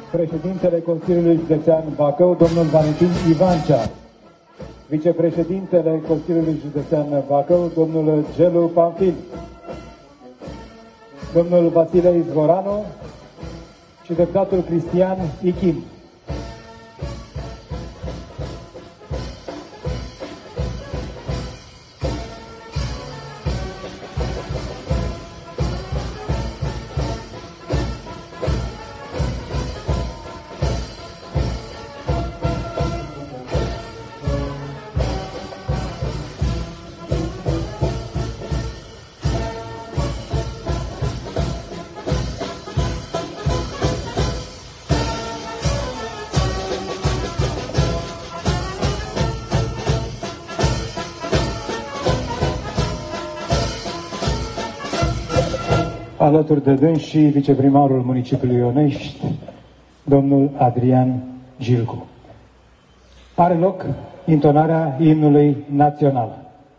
Președintele Consiliului Județean Bacău, domnul Valentin Ivancea. Vicepreședintele Consiliului Județean Bacău, domnul Gelu Pamfil. Domnul Vasile Izvoranu și deputatul Cristian Ichim. Alături de dâns și viceprimarul municipiului Ionești, domnul Adrian Gilcu. Are loc intonarea imnului național.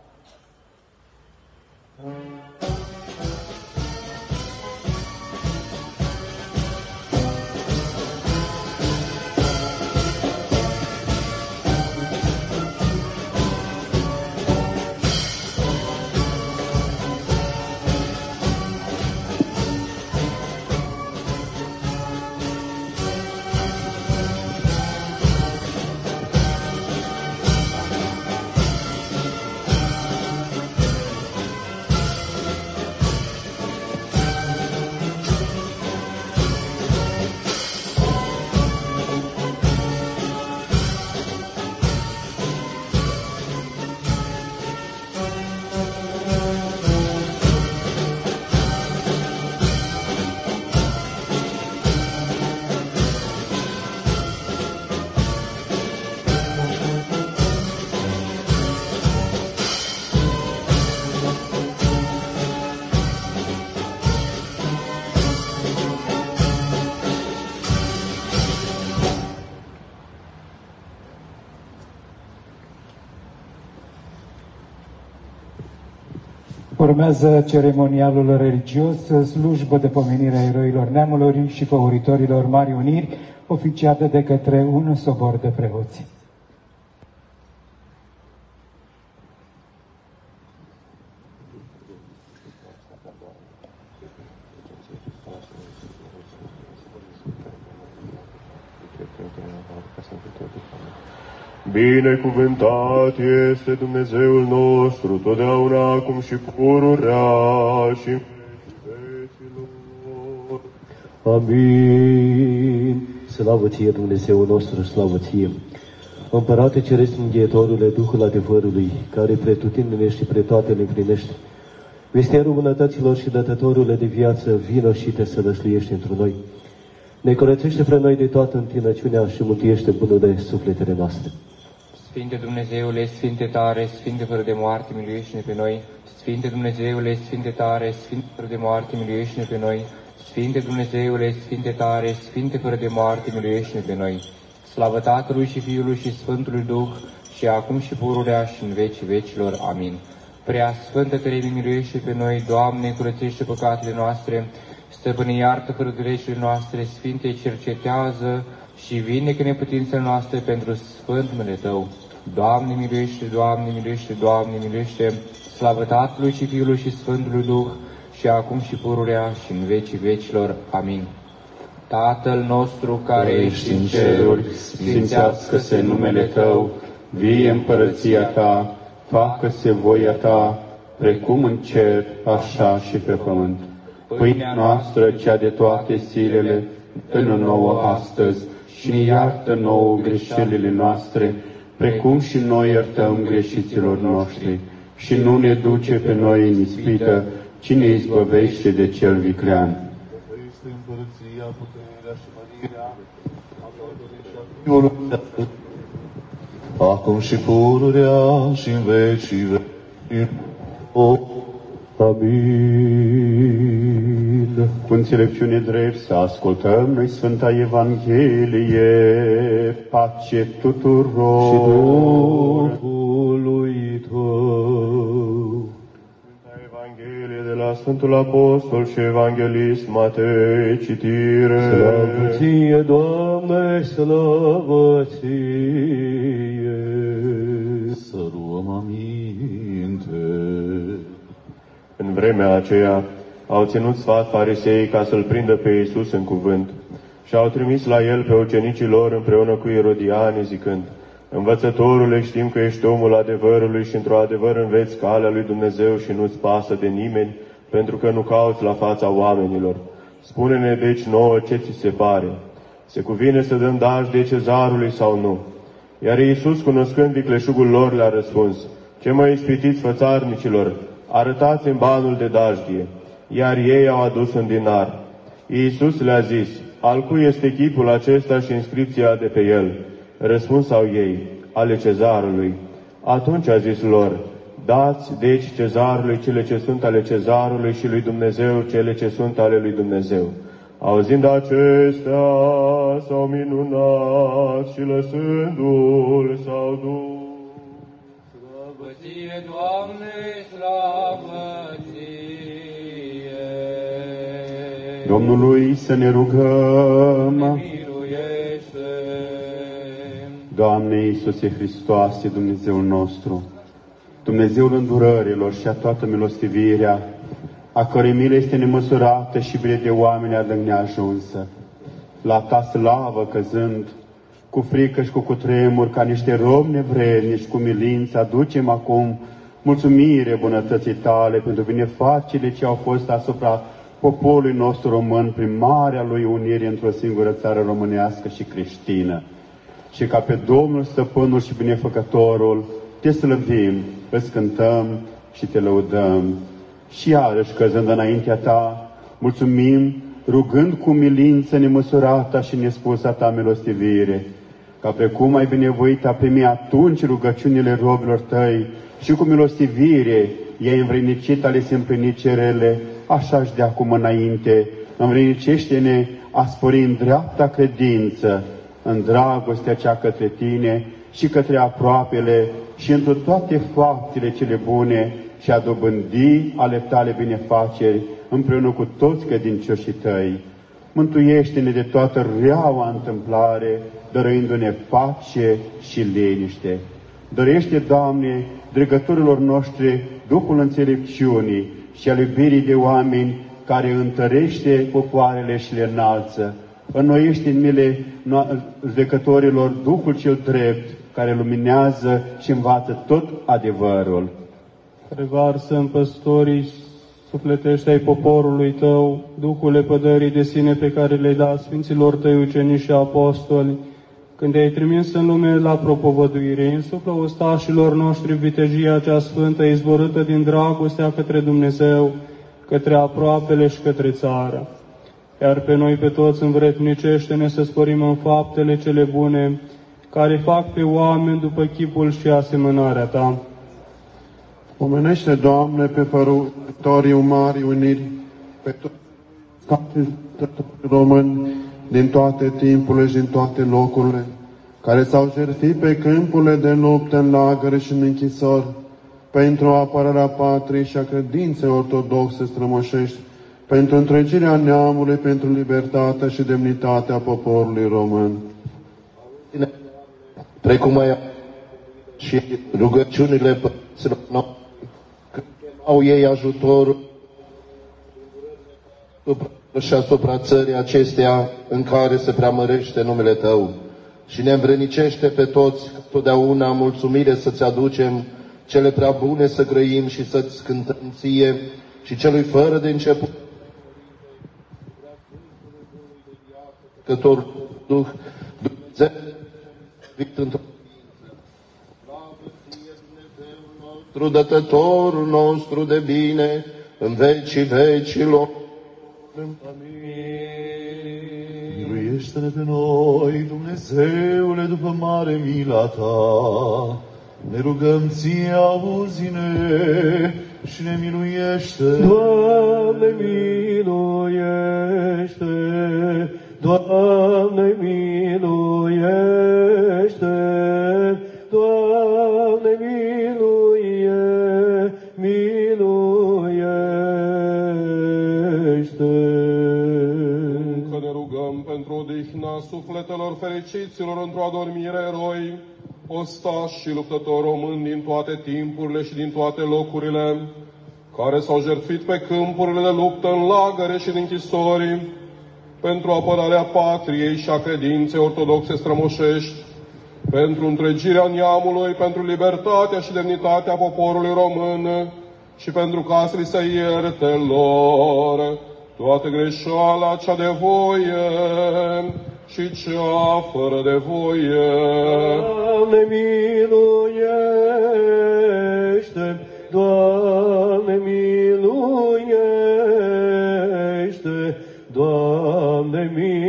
Urmează ceremonialul religios, slujbă de pomenire a eroilor neamului și făuritorilor Marii Uniri, oficiată de către un sobor de preoți. Binecuvântat este Dumnezeul nostru, totdeauna, acum și pururea și vecilor. Amin. Slavă ție, Dumnezeul nostru, slavă ție. Împărate Ceresc, Înghietorule, Duhul adevărului, care pretutindene și pre toate le împlinește. Misterul bunătăților și dătătorule de viață, vină și te sălășluiește într noi. Ne curățește pre noi de toată întinăciunea și mântuiește bunurile sufletele noastre. Sfinte Dumnezeule, Sfinte tare, Sfinte fără de moarte, miluiește-ne pe noi. Sfinte Dumnezeule, Sfinte tare, Sfinte fără de moarte, miluiește-ne pe noi. Sfinte Dumnezeule, Sfinte tare, Sfinte fără de moarte, miluiește-ne pe noi. Slavă Tatălui și Fiului și Sfântului Duh, și acum și pururea și în vecii vecilor. Amin. Prea Sfântă Treime, miluiește pe noi, Doamne, curățește păcatele noastre, Stăpâne, iartă fără greșelile noastre, Sfinte, cercetează și vindecă neputințele noastre pentru sfânt numele Tău. Doamne miluiește, Doamne miluiește, Doamne miluiește, slavă Tatălui și Fiului și Sfântului Duh, și acum și pururea și în vecii vecilor. Amin. Tatăl nostru care ești în ceruri, sfințească-se numele Tău, vie împărăția Ta, facă-se voia Ta, precum în cer, așa și pe pământ. Pâinea noastră, cea de toate zilele, dă-ne nouă astăzi și ne iartă nouă greșelile noastre, precum și noi iertăm greșiților noștri. Și nu ne duce pe noi în ispită, ci ne izbăvește de cel viclean. Acum și pururea și în vecii vecii. Amin. Cu înțelepciune drept să ascultăm noi Sfânta Evanghelie, pace tuturor. Și Duhului Tău. Sfânta Evanghelie de la la Sfântul Apostol și Evanghelist Matei, citire. Slavă ție, Doamne, slavă ție. Să luăm aminte. În vremea aceea au ținut sfat fariseii ca să-L prindă pe Iisus în cuvânt și au trimis la El pe ucenicii lor împreună cu Irodiani, zicând: Învățătorule, știm că ești omul adevărului și într-o adevăr înveți calea lui Dumnezeu și nu-ți pasă de nimeni, pentru că nu cauți la fața oamenilor. Spune-ne deci nouă ce ți se pare. Se cuvine să dăm dajdie cezarului sau nu? Iar Iisus, cunoscând vicleșugul lor, le-a răspuns: Ce mă ispitiți, fățarnicilor? Arătați-mi banul de dajdie. Iar ei au adus un dinar. Iisus le-a zis: Al cui este chipul acesta și inscripția de pe el? Răspunsau ei: Ale cezarului. Atunci a zis lor: Dați deci cezarului cele ce sunt ale cezarului și lui Dumnezeu cele ce sunt ale lui Dumnezeu. Auzind acestea, s-au minunat și lăsându-l s-au dus. Slavă ție, Doamne, slavă ție! Domnului să ne rugăm. Miluiește! Doamne Iisuse Hristoase, Dumnezeul nostru, Dumnezeul îndurărilor și a toată milostivirea, a cărei milă este nemăsurată și bine de oameni adânc neajunsă, la Ta slavă căzând, cu frică și cu cutremur, ca niște robi nevrednici, cu milință, aducem acum mulțumire bunătății Tale pentru binefacele ce au fost asupra poporului nostru român prin marea lui unire într-o singură țară românească și creștină. Și ca pe Domnul, Stăpânul și Binefăcătorul, Te slăvim, îți cântăm și Te lăudăm. Și iarăși, căzând înaintea Ta, mulțumim, rugând cu milință nemăsurata și nespusă Ta milostivire, ca precum ai binevoit a primi atunci rugăciunile robilor Tăi și cu milostivire i-ai învrednicit ale se împlini cerele, așa și de acum înainte, învrednicește-ne a spori în dreapta credință, în dragostea cea către Tine și către aproapele și într toate faptele cele bune și a dobândi ale Tale binefaceri împreună cu toți credincioșii Tăi. Mântuiește-ne de toată reaua întâmplare, dăruindu-ne pace și liniște. Dorește, Doamne, dregătorilor noștri Duhul înțelepciunii și al iubirii de oameni care întărește popoarele și le înalță. Înnoiește în mile judecătorilor Duhul cel drept, care luminează și învață tot adevărul. Revarsă în păstorii sufletești ai poporului Tău, Duhul lepădării de sine pe care le-ai dat Sfinților Tăi ucenici și apostoli, când te-ai trimis în lume la propovăduire, insuflă ostașilor noștri vitejia cea sfântă, izvorâtă din dragostea către Dumnezeu, către aproapele și către țară. Iar pe noi pe toți învrednicește-ne să sporim în faptele cele bune, care fac pe oameni după chipul și asemănarea Ta. Omenește, Doamne, pe făruitorii Marii Uniri, pe toți români din toate timpurile și din toate locurile, care s-au jertfit pe câmpurile de luptă, în lagăre și în închisori, pentru apărarea patriei și a credinței ortodoxe strămoșești, pentru întregirea neamului, pentru libertatea și demnitatea poporului român. Precum ai și rugăciunile părinților noștri, când chemau ei ajutorul și asupra țării acesteia în care se preamărește numele Tău, și ne învrednicește pe toți totdeauna mulțumire să-Ți aducem, cele prea bune să grăim și să-Ți cântăm Ție și celui fără de început, Cător Duh, Dumnezeu, vic într-o nostru, Dătătorul nostru de bine, în vecii vecilor. Miluiește-ne pe noi, Dumnezeule, după mare mila Ta. Ne rugăm Ție, auzi-ne și ne miluiește. Doamne, miluiește! Doamne, miluiește! Doamne, miluiește! pentru odihna sufletelor fericiților într-o adormire eroi, ostași și luptători români din toate timpurile și din toate locurile, care s-au jertfit pe câmpurile de luptă, în lagăre și în închisori, pentru apărarea patriei și a credinței ortodoxe strămoșești, pentru întregirea neamului, pentru libertatea și demnitatea poporului român și pentru ca să li se ierte lor toată greșeala cea de voie și cea fără de voie. Doamne, miluiește! Doamne, miluiește! Doamne,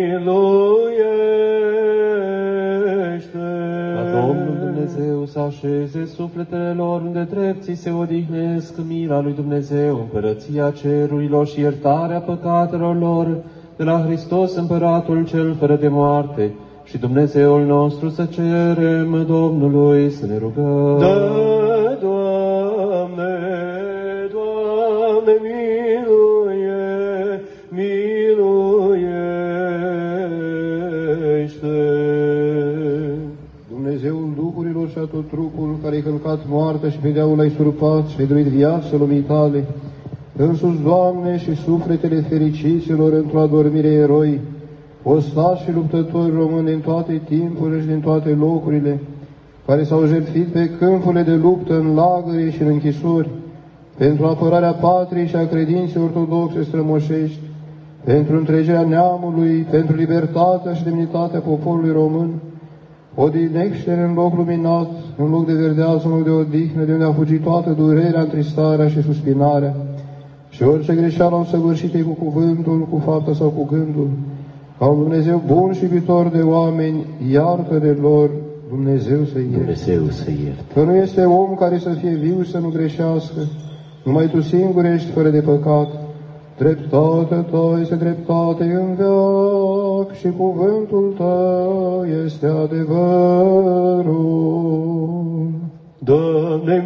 miluiește! Ca Domnul Dumnezeu să așeze sufletele lor unde drepții se odihnesc, mila lui Dumnezeu, împărăția cerurilor și iertarea păcatelor lor, de la Hristos Împăratul cel fără de moarte, și Dumnezeul nostru să cerem Domnului să ne rugăm. Dă, Doamne, Doamne, miluiește! Dumnezeul Duhurilor și a tot trupul, care ai călcat moartea și pe deaul ai surpat și ai dăruit viață lumii tale, însuți, Doamne, și sufletele fericiților într-o adormire eroi, ostași și luptători români din toate timpurile și din toate locurile, care s-au jertfit pe câmpurile de luptă, în lagăre și în închisori, pentru apărarea patriei și a credinței ortodoxe strămoșești, pentru întregirea neamului, pentru libertatea și demnitatea poporului român, odihnește-ne în loc luminat, în loc de verdeață, în loc de odihnă, de unde a fugit toată durerea, întristarea și suspinarea, și orice greșeală au săvârșit ei cu cuvântul, cu fapta sau cu gândul. Ca un Dumnezeu bun și iubitor de oameni, iartă-ne lor, Dumnezeu să ierte. Dumnezeu să ierte. Că nu este om care să fie viu și să nu greșească, numai Tu singur ești fără de păcat. Dreptatea Ta este dreptate în veac și cuvântul Tău este adevărul. Doamne,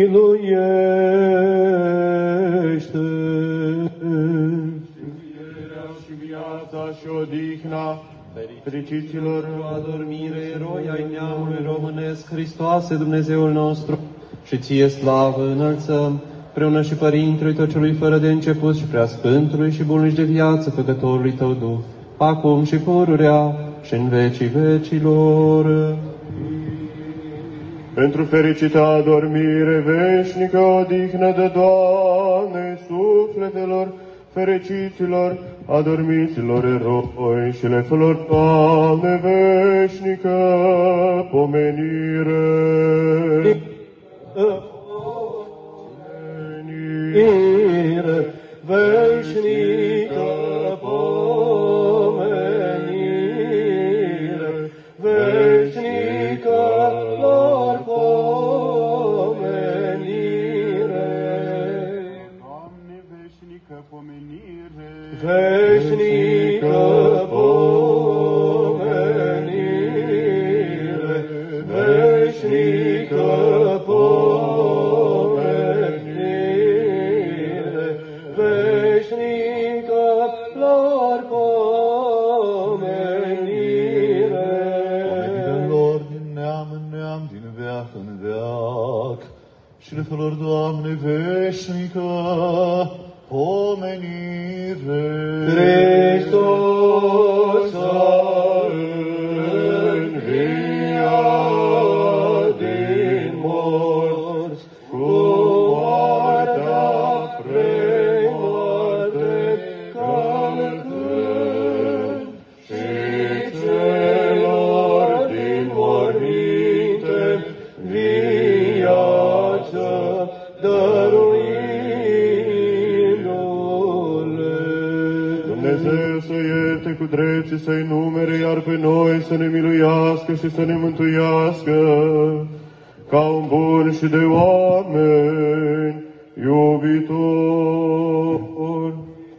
miluiește! Și viața și odihna fericiților adormire, eroi ai neamului românesc, Hristoase, Dumnezeul nostru, și Ție slavă înălțăm, împreună și Părintelui Tău celui fără de început și preasfântului și bunului de viață, Făcătorului Tău Duh, acum și pururea și în vecii vecilor. Pentru fericită adormire veșnică, odihnă de Doamne sufletelor fericiților, adormiților eroi și lefelor Doamne veșnică pomenire. Veșnică pomenire, veșnică lor pomenire. Doamne, veșnică pomenire, veșnică pomenire, veșnică pomenire, veșnică lor pomenire. Lor din neam în neam, din veac în veac, și lefelor, Doamne, veșnică pomenire. Hristos a înviat din morți, cu moartea premoarte calcând, și celor din morminte viață dăruindu-le. Dumnezeu să ierte cu drept și să-i numere, iar pe noi să ne miluiască și să ne mântuiască, ca un bun și de oameni iubitor.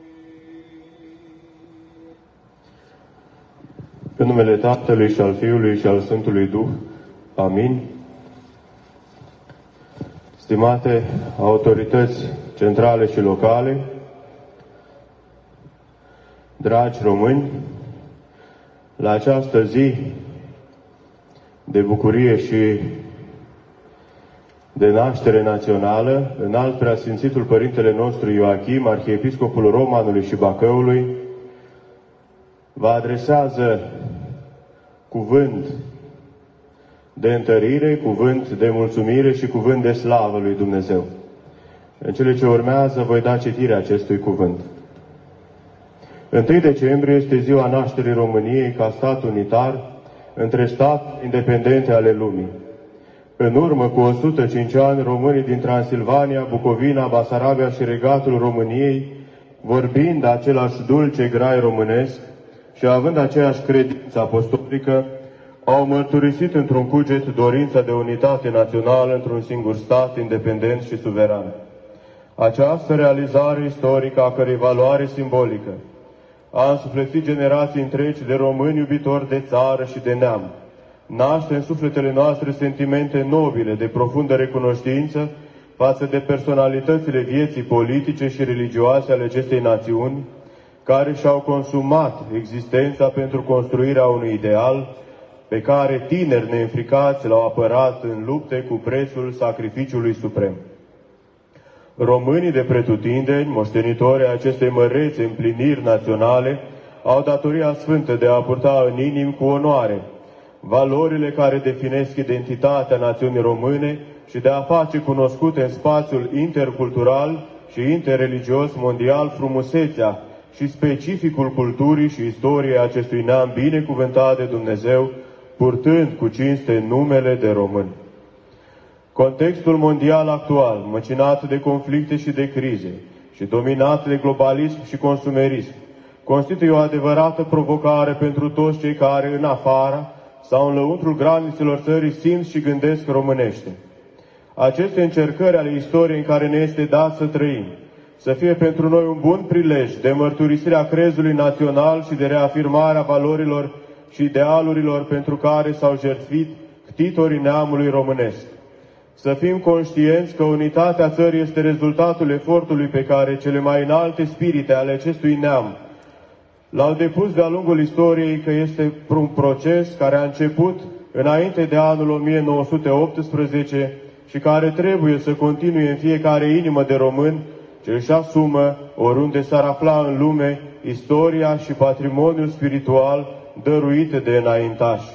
În numele Tatălui și al Fiului și al Sfântului Duh. Amin. Stimate autorități centrale și locale, dragi români, La această zi de bucurie și de naștere națională, înalt preasfințitul Părintele nostru Ioachim, arhiepiscopul Romanului și Bacăului, vă adresează cuvânt de întărire, cuvânt de mulțumire și cuvânt de slavă lui Dumnezeu. În cele ce urmează voi da citire acestui cuvânt. 1 decembrie este ziua nașterii României ca stat unitar între stat independente ale lumii. În urmă cu 105 ani, românii din Transilvania, Bucovina, Basarabia și regatul României, vorbind același dulce grai românesc și având aceeași credință apostolică, au mărturisit într-un cuget dorința de unitate națională într-un singur stat independent și suveran. Această realizare istorică, a cărei valoare simbolică a însuflețit generații întregi de români iubitori de țară și de neam, naște în sufletele noastre sentimente nobile de profundă recunoștință față de personalitățile vieții politice și religioase ale acestei națiuni, care și-au consumat existența pentru construirea unui ideal pe care tineri neînfricați l-au apărat în lupte cu prețul sacrificiului suprem. Românii de pretutindeni, moștenitorii acestei mărețe împliniri naționale, au datoria sfântă de a purta în inim cu onoare valorile care definesc identitatea națiunii române și de a face cunoscute în spațiul intercultural și interreligios mondial frumusețea și specificul culturii și istoriei acestui neam binecuvântat de Dumnezeu, purtând cu cinste numele de români. Contextul mondial actual, măcinat de conflicte și de crize și dominat de globalism și consumerism, constituie o adevărată provocare pentru toți cei care, în afara sau în lăuntrul granițelor țării, simt și gândesc românește. Aceste încercări ale istoriei în care ne este dat să trăim, să fie pentru noi un bun prilej de mărturisirea crezului național și de reafirmarea valorilor și idealurilor pentru care s-au jertfit ctitorii neamului românesc. Să fim conștienți că unitatea țării este rezultatul efortului pe care cele mai înalte spirite ale acestui neam l-au depus de-a lungul istoriei, că este un proces care a început înainte de anul 1918 și care trebuie să continue în fiecare inimă de român ce își asumă, oriunde s-ar afla în lume, istoria și patrimoniul spiritual dăruite de înaintași.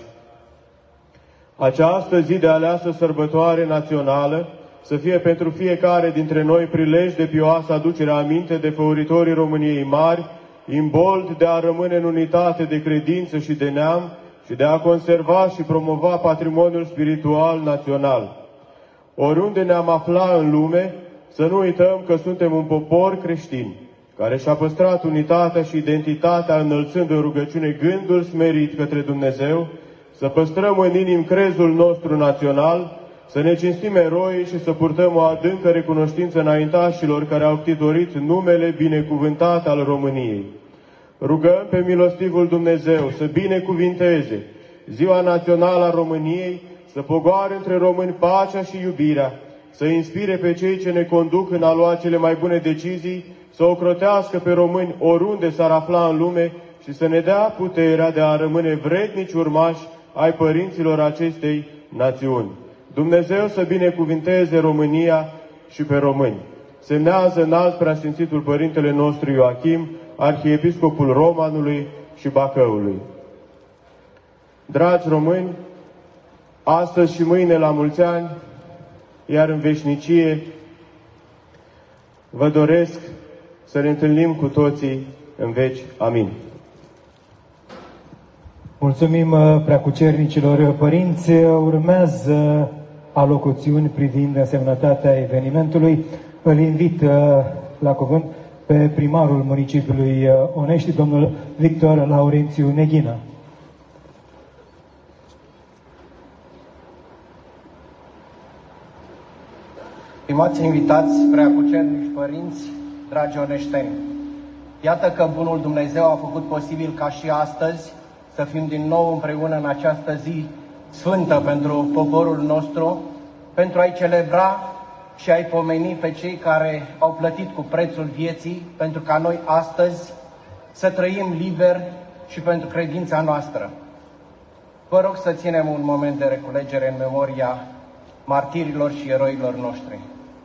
Această zi de aleasă sărbătoare națională să fie pentru fiecare dintre noi prilej de pioasă aducere aminte de făuritorii României mari, imbold de a rămâne în unitate de credință și de neam și de a conserva și promova patrimoniul spiritual național. Oriunde ne-am afla în lume, să nu uităm că suntem un popor creștin, care și-a păstrat unitatea și identitatea înălțând în rugăciune gândul smerit către Dumnezeu, să păstrăm în inim crezul nostru național, să ne cinstim eroii și să purtăm o adâncă recunoștință înaintașilor care au ctitorit numele binecuvântat al României. Rugăm pe milostivul Dumnezeu să binecuvinteze Ziua Națională a României, să pogoare între români pacea și iubirea, să inspire pe cei ce ne conduc în a lua cele mai bune decizii, să ocrotească pe români oriunde s-ar afla în lume și să ne dea puterea de a rămâne vrednici urmași ai părinților acestei națiuni. Dumnezeu să binecuvinteze România și pe români. Semnează înalt preasfințitul Părintele nostru Ioachim, arhiepiscopul Romanului și Bacăului. Dragi români, astăzi și mâine la mulți ani, iar în veșnicie, vă doresc să ne întâlnim cu toții în veci. Amin. Mulțumim preacucernicilor părinți. Urmează alocuțiuni privind însemnătatea evenimentului. Îl invit la cuvânt pe primarul municipiului Onești, domnul Victor Laurențiu Neghină. Stimați invitați, preacucernici părinți, dragi oneșteni, iată că bunul Dumnezeu a făcut posibil ca și astăzi să fim din nou împreună în această zi sfântă pentru poporul nostru, pentru a-i celebra și a-i pomeni pe cei care au plătit cu prețul vieții, pentru ca noi astăzi să trăim liberi, și pentru credința noastră. Vă rog să ținem un moment de reculegere în memoria martirilor și eroilor noștri.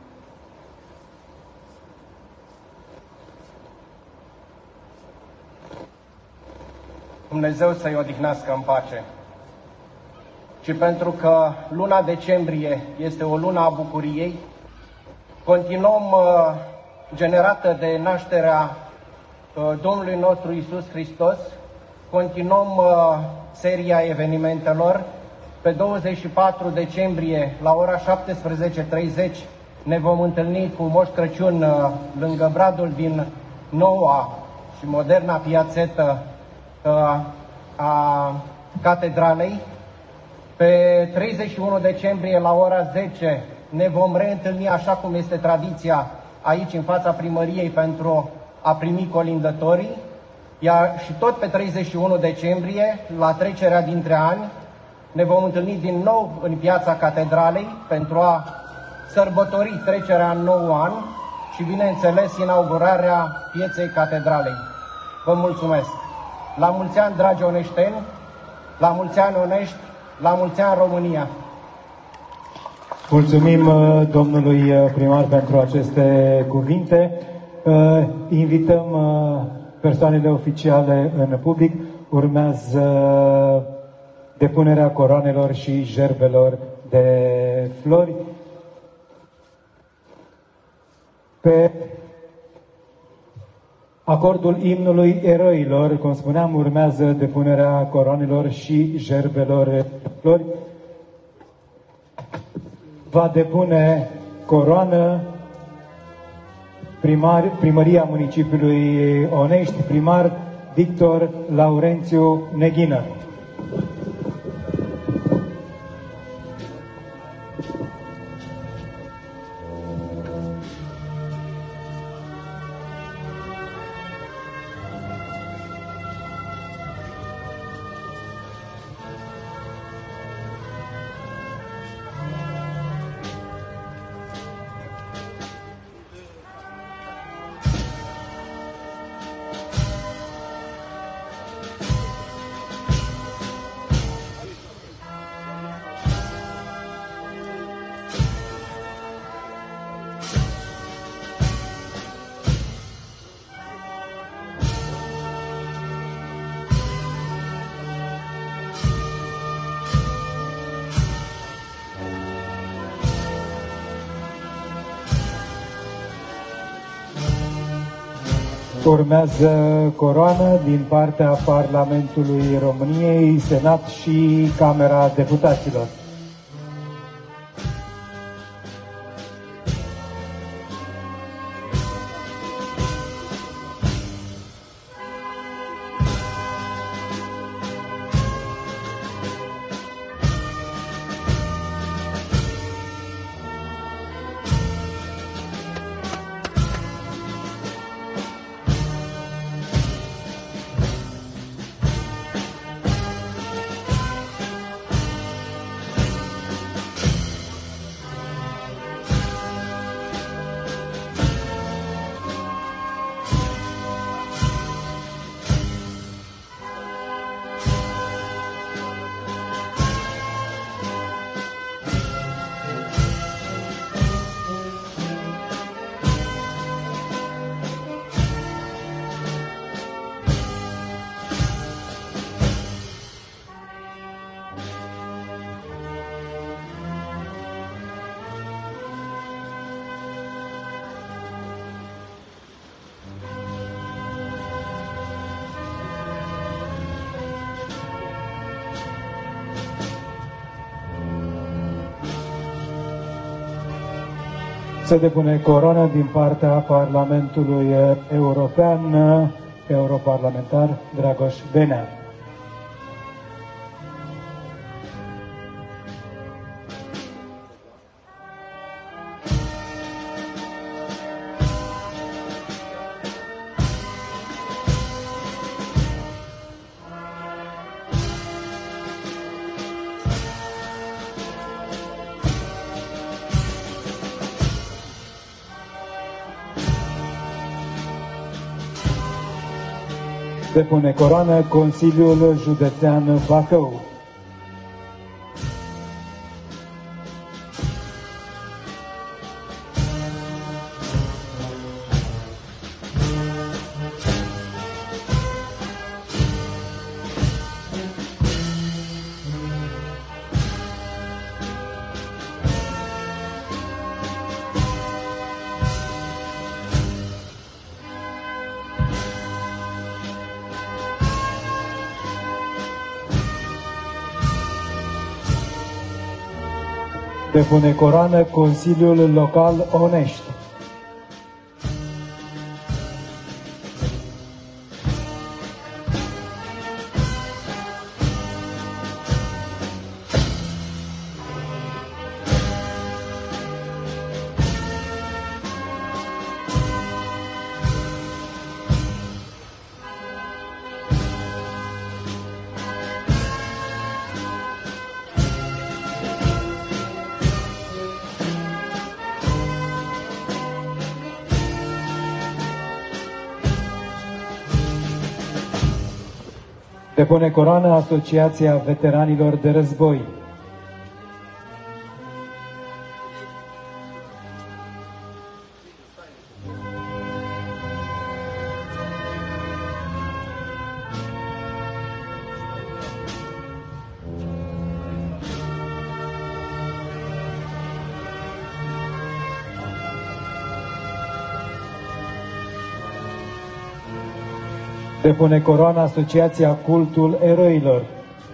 Dumnezeu să-i odihnească în pace. Și pentru că luna decembrie este o lună a bucuriei, continuăm generată de nașterea Domnului nostru Iisus Hristos, continuăm seria evenimentelor. Pe 24 decembrie, la ora 17:30, ne vom întâlni cu Moș Crăciun lângă bradul din noua și moderna piațetă a catedralei. Pe 31 decembrie, la ora 10, ne vom reîntâlni, așa cum este tradiția, aici în fața primăriei pentru a primi colindătorii. Iar și tot pe 31 decembrie, la trecerea dintre ani, ne vom întâlni din nou în piața catedralei pentru a sărbători trecerea în nou an și, bineînțeles, inaugurarea pieței catedralei. Vă mulțumesc! La mulți ani, dragi oneșteni, la mulți ani onești, la mulți ani România! Mulțumim domnului primar pentru aceste cuvinte. Invităm persoanele oficiale în public. Urmează depunerea coroanelor și gerbelor de flori. Pe acordul imnului eroilor, cum spuneam, urmează depunerea coroanelor și gerbelor de flori. Va depune coroană Primăria Municipiului Onești, primar Victor Laurențiu Neghină. Urmează coroană din partea Parlamentului României, Senat și Camera Deputaților. Se depune coroană din partea Parlamentului European, europarlamentar Dragoș Benea. Depune coroană Consiliul Județean Bacău. Depune coroană Consiliul Local Onești. Depune coroană Asociația Veteranilor de Război. Depune coroana Asociația Cultul Eroilor.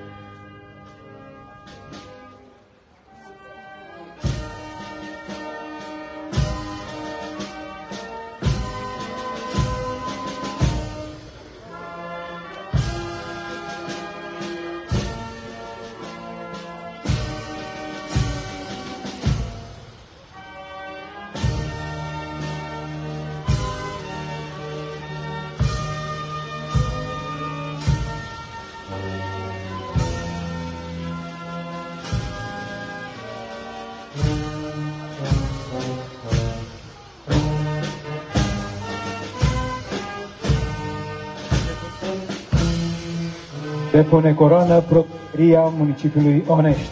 Depune coroană Procurația Municipiului Onești.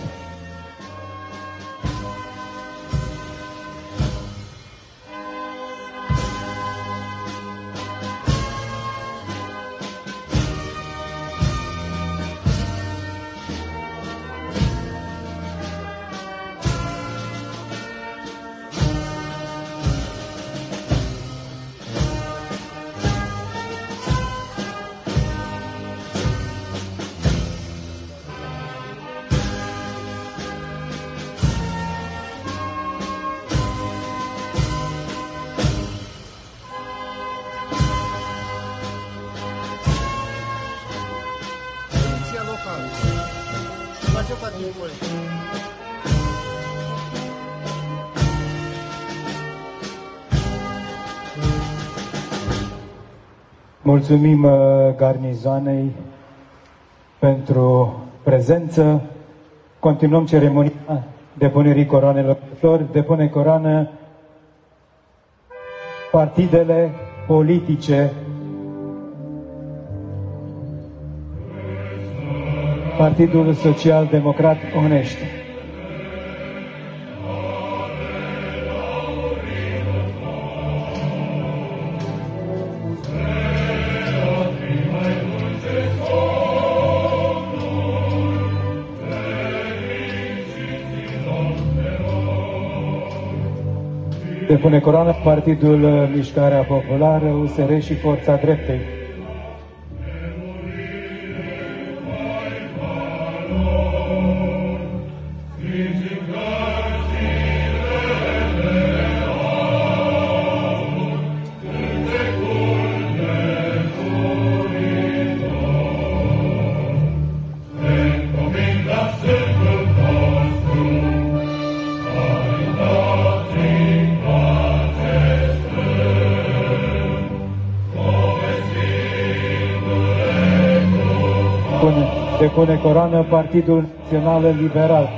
Mulțumim garnizoanei pentru prezență. Continuăm ceremonia depunerii coroanelor de flori. Depune coroană partidele politice. Partidul Social Democrat Onești. Depune coroană Partidul Mișcarea Populară, USR și Forța Dreptei. Depune coroană Partidul Național Liberal.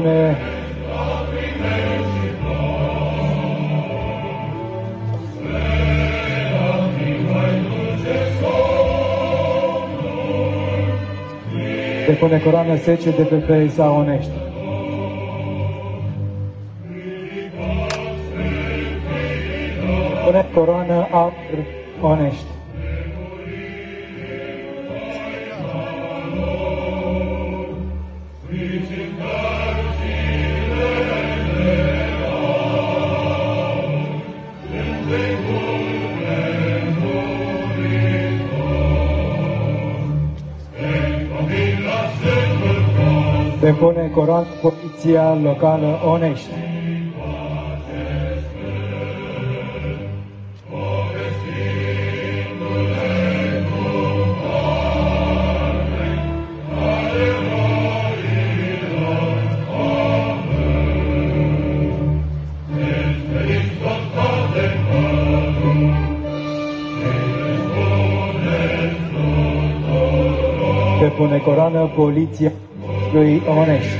depune coroană sece de pe Peisa Onești. Pune coroană aur Onești. Depune coroană Poliția Locală Onești. Depune coroană Poliția lui Onești.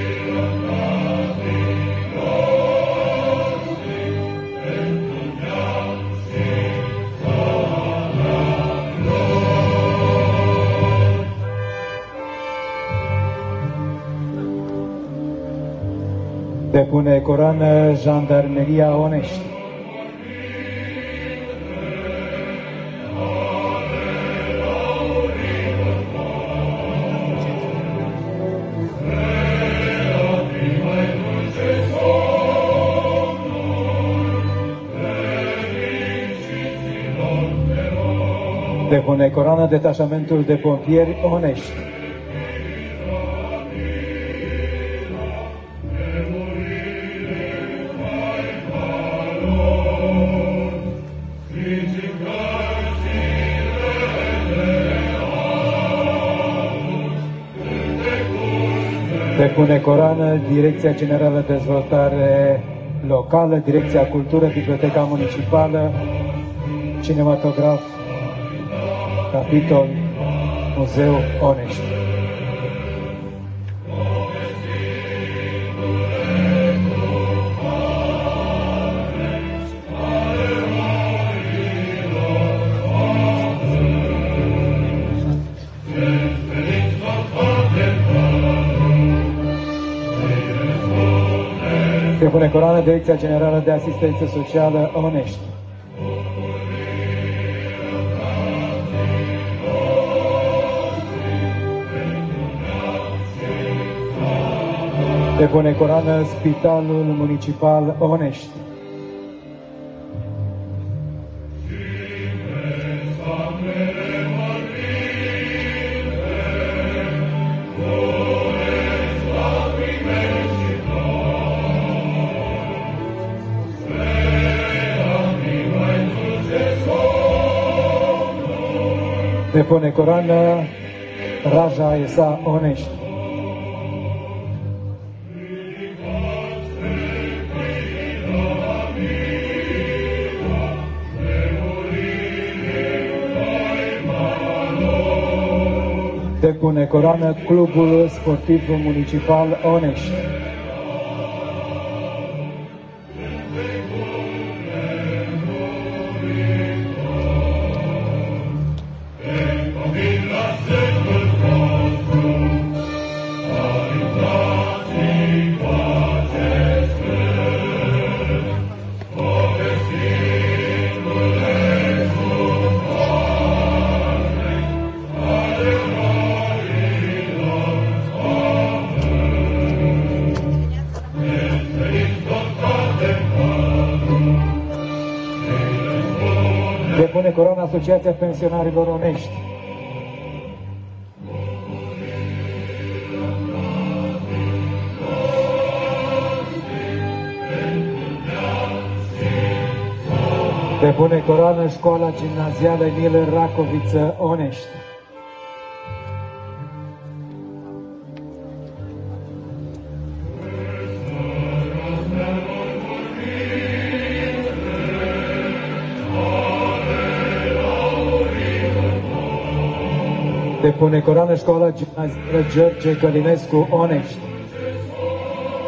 Depune coroană Jandarmeria Onești. Depune coroană Detașamentul de Pompieri Onești. Depune coroană Direcția Generală de Dezvoltare Locală, Direcția Cultură, Biblioteca Municipală, Cinematograf, Capitol, Muzeu Onești. Depune coroană Direcția Generală de Asistență Socială Onești. Depune coroană Spitalul Municipal Onești. Depune coroană Raja Esa Onești. Depune coroană Clubul Sportiv Municipal Onești. Depune coroana Asociația Pensionarilor Onești. Depune coroană Școala Gimnazială Emil Racoviță Onești. Depune coroană Școala Gimnazială George Călinescu Onești.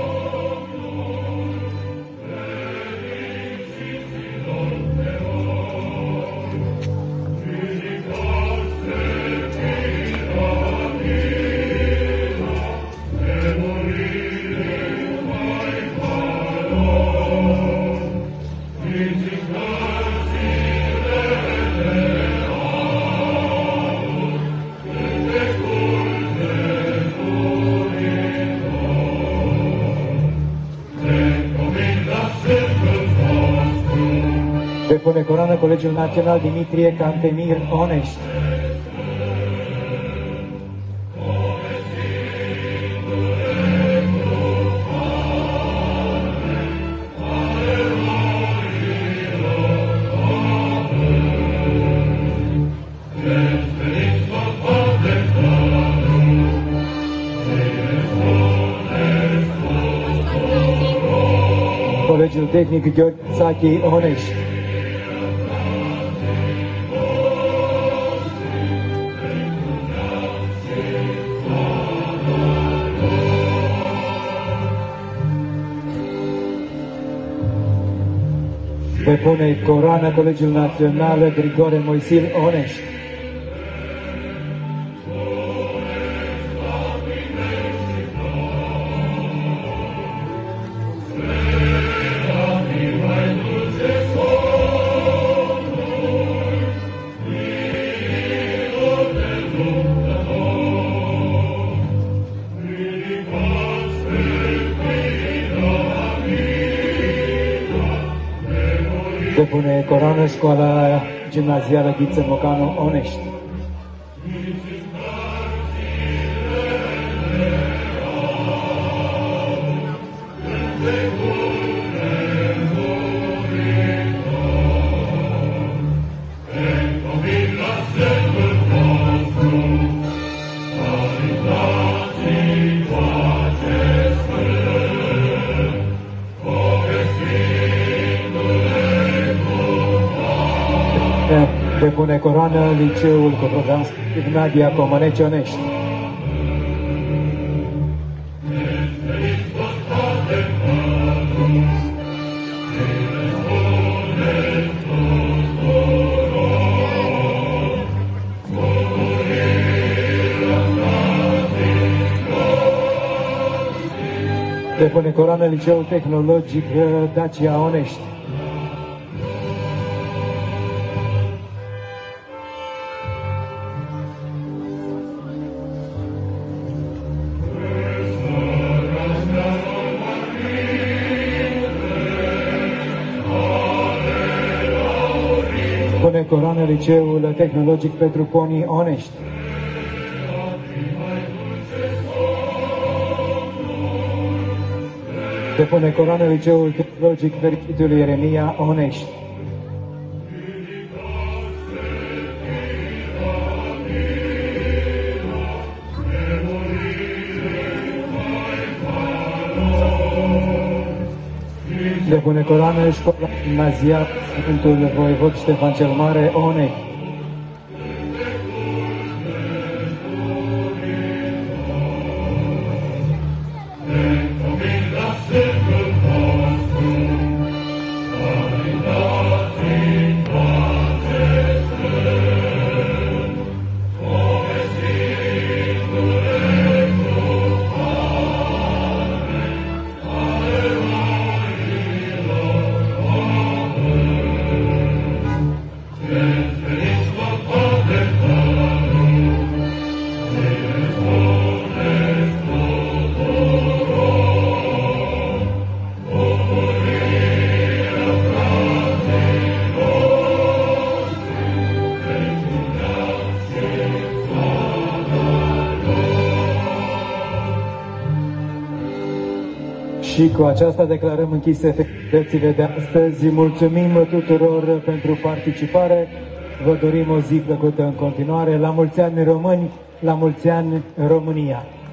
depune coroană Colegiul Național Dimitrie Cantemir Onești. Colegiul Tehnic Gheorghe Sachi Onești. Depune coroană Colegiul Național Grigore Moisil Onești. Depune coroană Școala Gimnazială Ghiță Mocanu Onești. Depune coroană Liceul cu program Ignatia Comăneci Onești. Depune coroană Liceul Tehnologic Dacia Onești. Depune coroană Liceul Tehnologic Petru Poni Onești. Depune coroană Liceul Tehnologic Fericitul Ieremia Onești. Depune coroană Școala Gimnazială Sfântul Voievod Ștefan cel Mare Onești. Și cu aceasta declarăm închise festivitățile de astăzi. Mulțumim tuturor pentru participare. Vă dorim o zi plăcută în continuare. La mulți ani români, la mulți ani România!